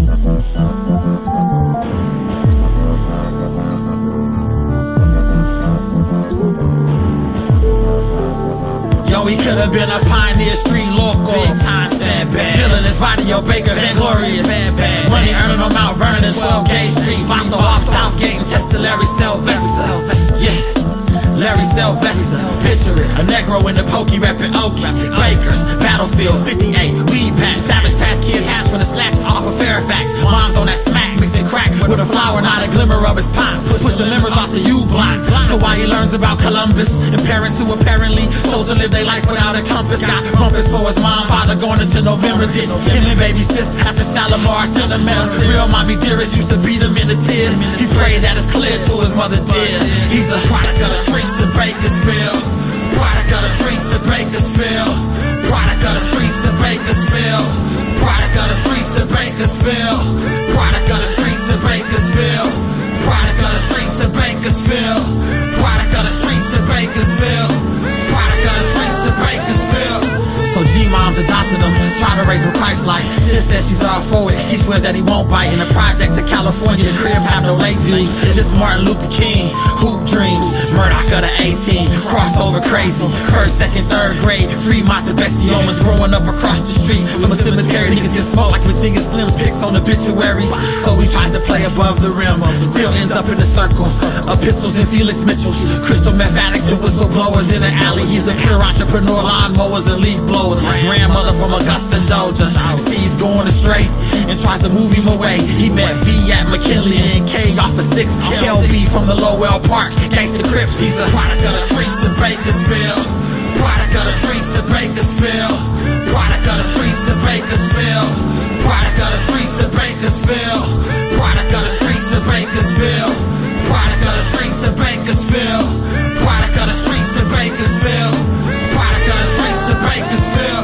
Yo, he could've been a pioneer, street local, big time, sad bad. Feeling his body, yo, Baker, Glorious, bad, bad. Money earning on Mount Vernon, 12 Gate Street, Vato off Southgate and Chester, Larry Sylvester. Yeah, Larry Sylvester. Picture it, a Negro in the pokey, rapping Okie. Bakers, Battlefield, 58, weed pack, Savage Pass kids, hats from the snatch off of Fairfax. Mom's on that smack, mixing crack with a flower, not a glimmer of his pops. Pushing limbers off the U-block. So while he learns about Columbus and parents who apparently chose to live their life without a compass. Got bumpers for his mom, father going into November ditch. Him and baby sis after Shalimar Cinema. Real mommy dearest used to beat him in the tears. He prayed that it's clear to his mother dear. He's a product of the streets of Bakersfield. Product of the streets of Bakersfield. Product of the streets of Bakersfield. Product of the streets of Bakersfield. Product of the streets of Bakersfield. Product of the streets of Bakersfield. Product of the streets of Bakersfield. Product of the streets of Bakersfield. So G-Moms adopted him, try to raise him Christ-like. Sis says she's all for it, he swears that he won't bite. In the projects of California, the cribs have no lake views. Just Martin Luther King, hoop dreams. Murdoch of the 18, crossover crazy. First, second, third grade, Fremont to Bessie Owens. Growing up across the street from a cemetery, niggas get smoked like Virginia Slims, pics on obituaries. So he tries to play above the rim, still ends up in the circle of pistols and Felix Mitchells. Crystal meth addicts and whistleblowers in the alley. He's a pure entrepreneur, lawnmowers and leaf blowers. Grandmother from Augusta, Georgia, sees going astray and tries to move him away. He met V at McKinley and K off of 6. LB from the Lowell Park, Gangsta Crips. He's a product of the streets of Bakersfield. Product of the streets of Bakersfield. Product of the streets of Bakersfield. Product of the streets of Bakersfield. Product of the streets of Bakersfield. Product of the streets of Bakersfield. Product of the streets of Bakersfield. Product of the streets of Bakersfield.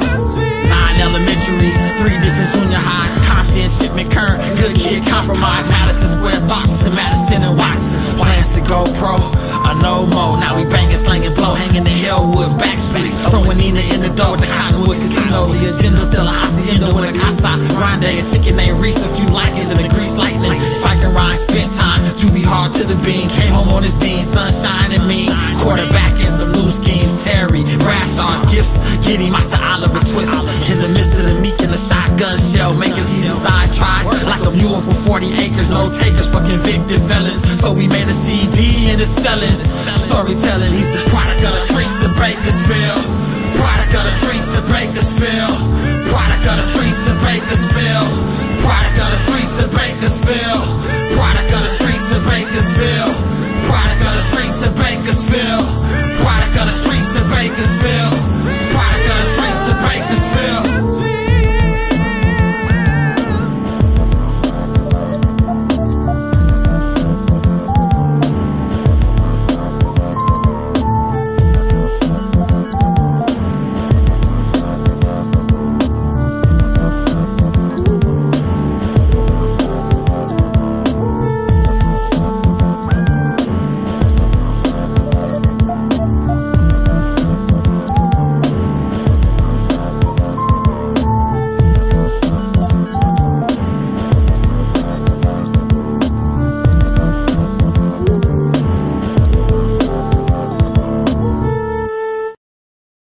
9 elementaries, 3 different junior highs, Compton, Chipman, Kern, good kid, compromise, Madison Square Thoughts to Madison and Watson. Plans to go pro, no more. Now we banging, slanging, blow, hanging the Hellwoods, backstreets, throwing Nina in the door with the Cottonwood Casino. The agenda's still a hacienda with a casa grande, a chicken named Reese, a few likings and a grease lightning. Striking rhymes, spent time, juvie hard to the bean. Came home on his dean, sunshine and me. Quarterback and some new schemes. Terry, Brashaw's gifts, get him out to Oliver Twist. In the midst of the meek and the shotgun shell makers, he decides tries like a mule for 40 acres. No takers for convicted felons. So we made a CD and it's selling. Storytelling, he's the product of the streets of Bakersfield. Product of the streets of Bakersfield. Product of the streets of Bakersfield. Product of the streets of Bakersfield.